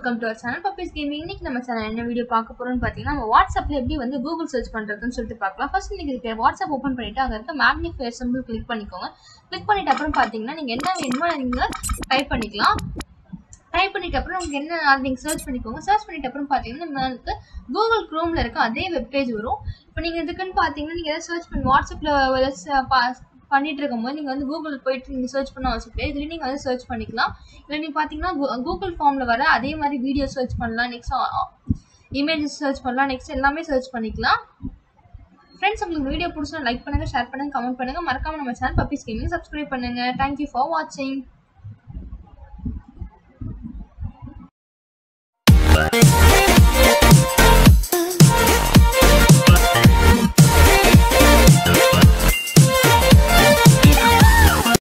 Welcome to our channel puppies gaming. இன்னைக்கு நம்ம channel என்ன வீடியோ பார்க்க போறோம்னு பார்த்தீங்கன்னா, நம்ம வாட்ஸ்அப்ல எப்படி வந்து கூகுள் சர்ச் பண்றதுன்னு சொல்லிட்டு பார்க்கலாம். ஃபர்ஸ்ட் நீங்க வாட்ஸ்அப் ஓப்பன் பண்ணிட்டு அங்க இருக்க மேக்னிஃபையர் சிம்பிள் கிளிக் பண்ணிக்கோங்க. கிளிக் பண்ணிட்டு அப்புறம் பார்த்தீங்கன்னா நீங்க என்ன வேணுமோ நீங்க டைப் பண்ணிக்கலாம். டைப் பண்ணிட்டு அப்புறம் உங்களுக்கு என்ன நீங்க சர்ச் பண்ணிக்கோங்க. சர்ச் பண்ணிட்டு அப்புறம் பார்த்தீங்கன்னா நம்மளுக்கு கூகுள் குரோம்ல இருக்க அதே வெப் பேஜ் வரும். இப்போ நீங்க இதுக்குன்னு பார்த்தீங்கன்னா நீங்க எதாவது சர்ச் பண்ணி வாட்ஸ்அப்ல பண்ணிட்டு இருக்கும்போது நீங்க வந்து கூகுள் போயிட்டு நீங்க சர்ச் பண்ண அவசியம் கிடையாது. இதுல நீங்க வந்து சர்ச் பண்ணிக்கலாம். இல்லை நீங்க பாத்தீங்கன்னா கூகுள் ஃபார்ம்ல வர அதே மாதிரி வீடியோ சர்ச் பண்ணலாம், நெக்ஸ்ட் இமேஜஸ் சர்ச் பண்ணலாம், நெக்ஸ்ட் எல்லாமே சர்ச் பண்ணிக்கலாம். ஃப்ரெண்ட்ஸ், உங்களுக்கு இந்த வீடியோ பிடிச்சா லைக் பண்ணுங்க, ஷேர் பண்ணுங்க, கமெண்ட் பண்ணுங்க. மறக்காம நம்ம சேனல் பப்பீஸ் கேமிங் சப்ஸ்கிரைப் பண்ணுங்க. தேங்க்யூ ஃபார் வாட்சிங்.